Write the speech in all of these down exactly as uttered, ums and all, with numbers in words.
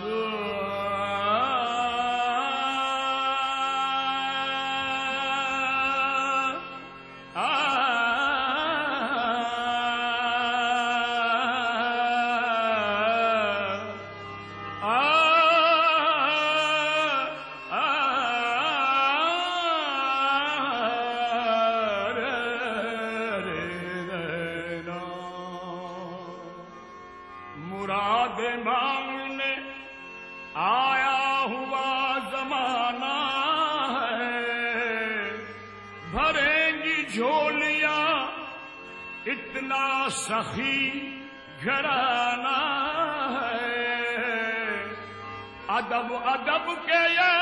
सखी घराना है, अदब अदब के ये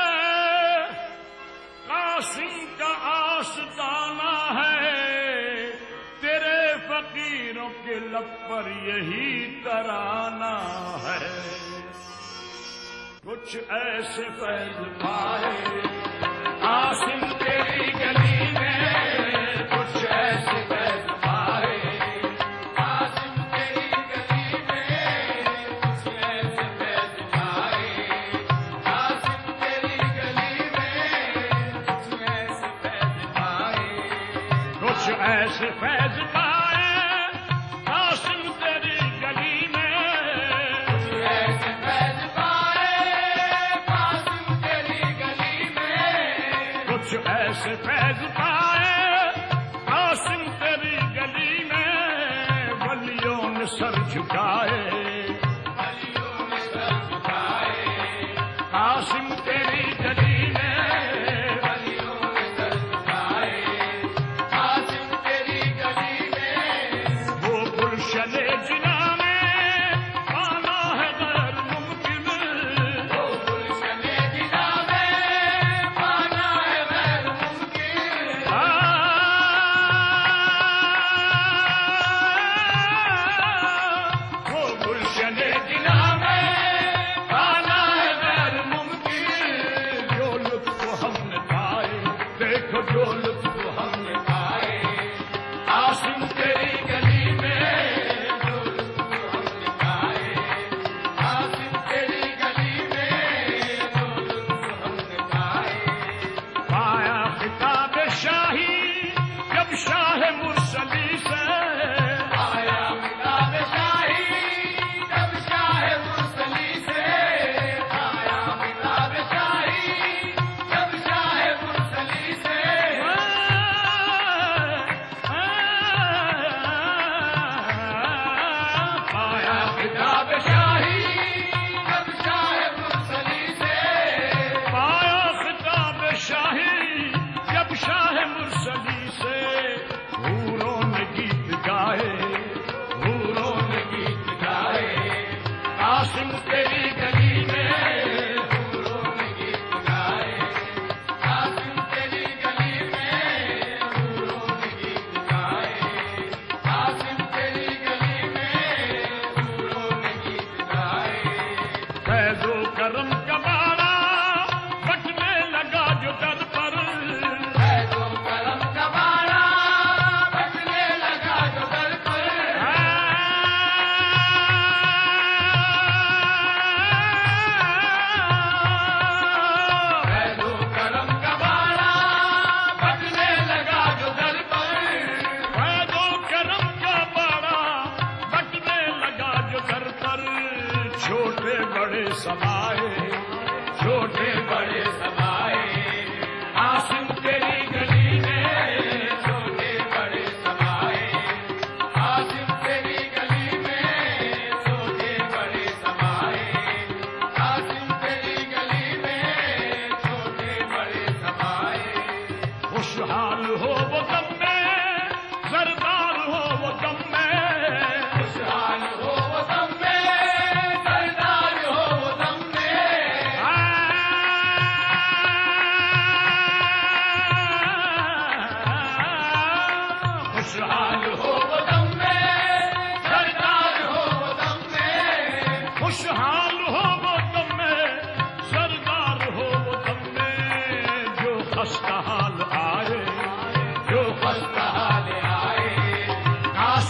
कासिम का आस्ताना है, तेरे फकीरों के लब पर यही तराना है। कुछ ऐसे फैज पाए कासिम तेरी गली में, कुछ ऐसे फैज पाए ऐसे फैज पाए कासिम तेरी गली में, ऐसे फैज पाए कासिम तेरी गली में, कुछ ऐसे फैज पाए कासिम तेरी गली में। वलियों ने सर झुकाए, वलियों ने सर झुकाए कासिम तेरी गली में।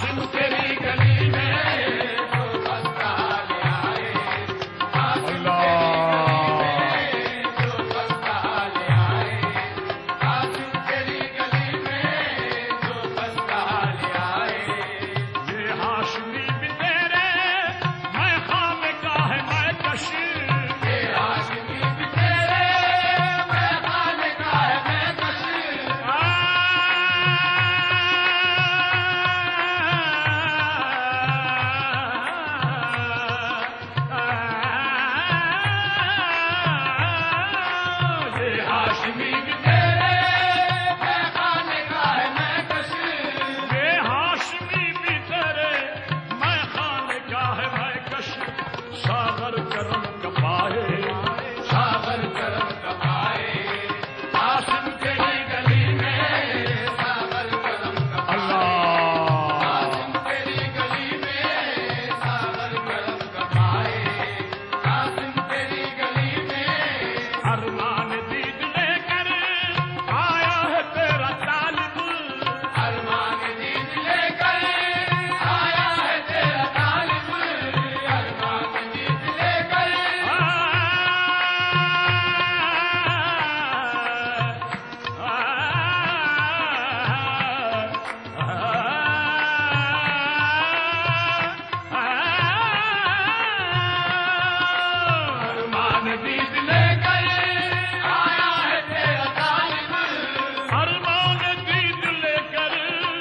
Allah सागर करम कपाए, सागर करम कपाए, कासिम तेरी गली में सागर करम कपाए, कासिम तेरी गली में सागर करम कपाए, कासिम तेरी गली में अरमान दीद लेकर आया है तेरा तालिब, अरमान दीद लेकर आया है तेरा तालिब, अरमान दीद लेकर अरमान दीद लेकर आया है तेरा तालिब, अरमान दीद लेकर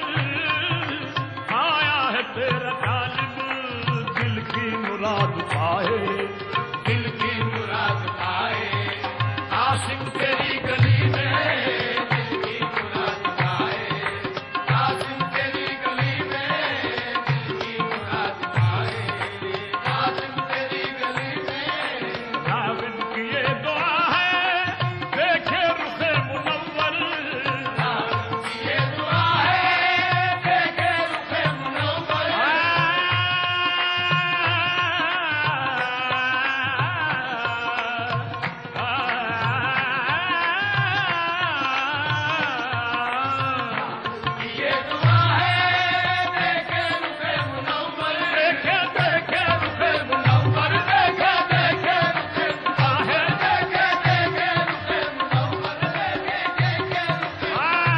आया है तेरा तालिब, दिल की मुराद पाए, दिल की मुराद पाए, कासिम तेरी गली में दिल की मुराद पाए, कासिम तेरी गली में दिल की मुराद पाए, कासिम तेरी गली में नाविद की ये दुआ है देखे रुखे मुनव्वर, नाविद की ये दुआ है देखे रुखे मुनव्वर, ये दुआ है देखे रुखे मुनव्वर, देखे देखे रुखे मुनव्वर, देखे देखे रुखे दुआ है देखे देखे रुखे मुनव्वर, देखे देखे रुखे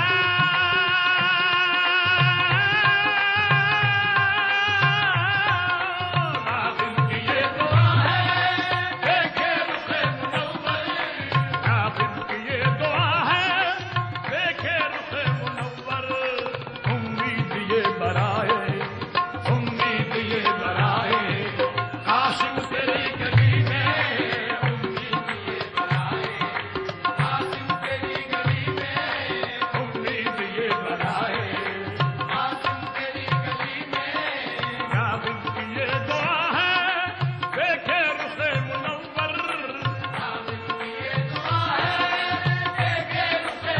नाज़िम की ये दुआ है देखे रुखे मुनव्वर, नाज़िम की ये दुआ है देखे रुखे मुनव्वर, उम्मीद ये बराए, उम्मीद ये बराए, कासिम तेरी गली में उम्मीद ये बराए, कासिम तेरी गली में उम्मीद ये बराए, कासिम तेरी गली में नाज़िम की ये दुआ है देखे रुखे मुनव्वर, नाज़िम की ये दुआ है देखे रुखे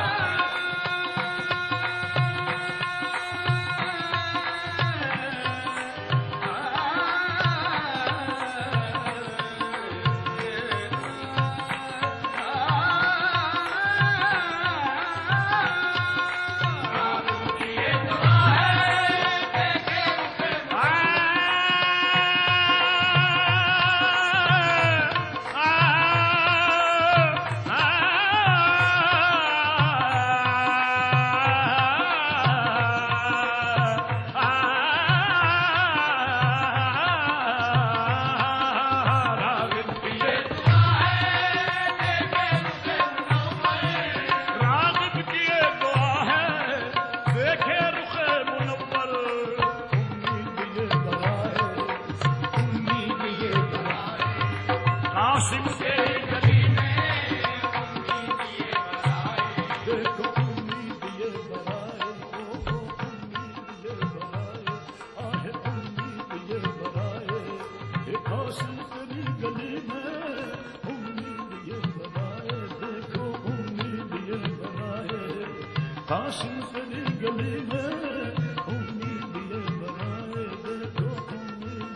राग़िब की ये दुआ है देखे रुखे मुनव्वर, उम्मीद ये बराए, उम्मीद ये बराए, कासिम तेरी गली में उम्मीद ये बराए, देखो उम्मीद ये बराए, देखो उम्मीद ये बराए, आहे उम्मीद ये बराए, ये कासिम तेरी गली में उम्मीद ये बराए, देखो उम्मीद ये बराए, कासिम तेरी गली में उम्मीद ये बराए, देखो उम्मीद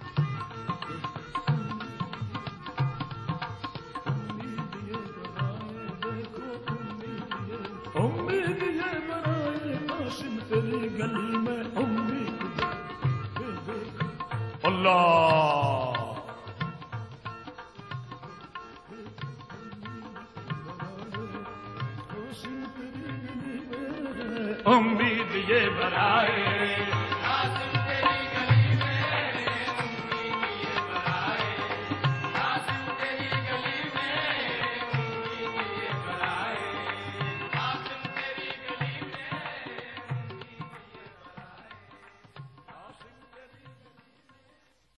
उम्मीद ये बराए, देखो उम्मीद ये उम्मीद ये बराए, कासिम तेरी गली में उम्मीद ये देखो अल्लाह उम्मीद ये बराए,